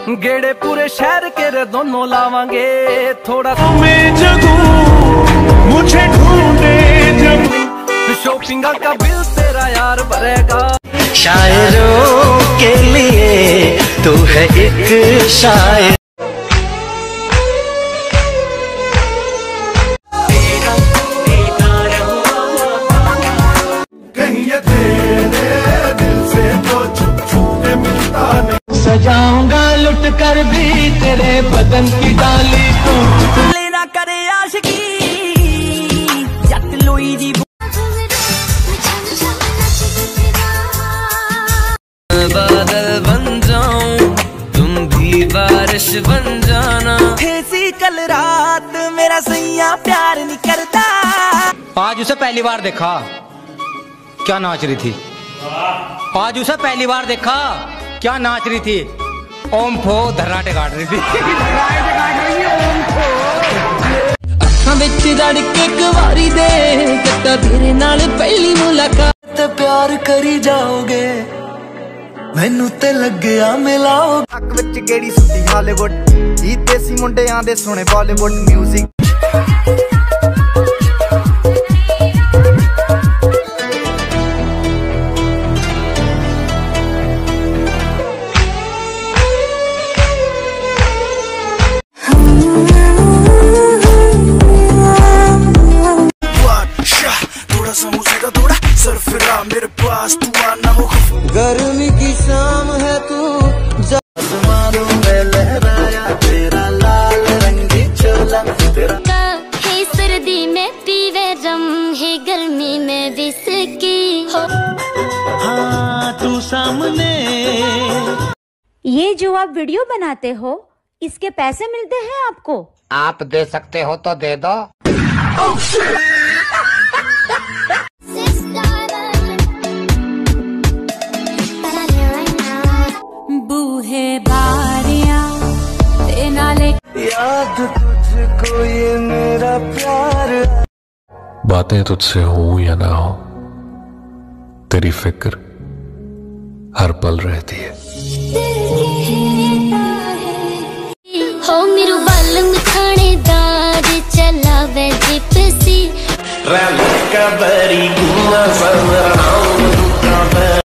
गेड़े पूरे शहर के रे दोनों लावांगे, थोड़ा मैं जगूं मुझे ढूंढे जब शॉपिंग का बिल तेरा यार भरेगा। शायरों के लिए तू है एक शायर। सजाऊंगा लुट कर भी तेरे बदन की डाली को, लेना करे आशिकी जट लोई दी बादल बन जाऊं तुम भी बारिश बन जाना। ऐसी कल रात मेरा सैया प्यार नहीं करता। आज उसे पहली बार देखा क्या नाच रही थी। आज उसे पहली बार देखा क्या नाच रही थी। ओम फो धर्राटे काट रही थी। अखां विच धड़के कवारी दे किता तेरे नाल पहली मुलाकात। प्यार करी जाओगे मैनू ते लग्या मिलाओ। अक विच गेड़ी सुती हालीवुड जी देसी मुंडियां दे सोने बॉलीवुड म्यूजिक। थोड़ा सरफिरा मेरे पास तू आना हो। गर्मी की शाम है तू आसमानों में लहराया तेरा लाल रंगी चोला तेरा। है सर्दी में पीवे रम है गर्मी में विस्की हो। हाँ तू सामने। ये जो आप वीडियो बनाते हो इसके पैसे मिलते हैं आपको? आप दे सकते हो तो दे दो। बूहे बारियां ते नाले याद तुझको ये मेरा प्यार। बातें तुझसे हो या ना हो तेरी फिक्र हर पल रहती है।